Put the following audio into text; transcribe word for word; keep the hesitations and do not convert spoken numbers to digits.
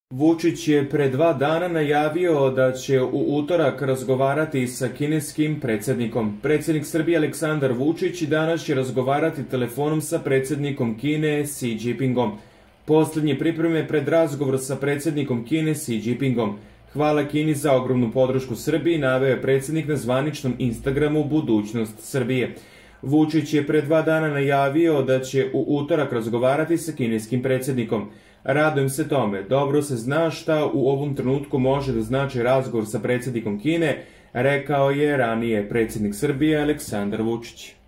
Vučić je pre dva dana najavio da će u utorak razgovarati sa kineskim predsjednikom. Predsjednik Srbije Aleksandar Vučić danas će razgovarati telefonom sa predsjednikom Kine Xi Jinpingom. Poslednje pripreme pred razgovor sa predsjednikom Kine Xi Jinpingom. Hvala Kini za ogromnu podršku Srbiji, naveo je predsjednik na zvaničnom Instagramu Budućnost Srbije. Vučić je pre dva dana najavio da će u utorak razgovarati sa kineskim predsjednikom. Radujem se tome, dobro se zna šta u ovom trenutku može da znači razgovor sa predsjednikom Kine, rekao je ranije predsjednik Srbije Aleksandar Vučić.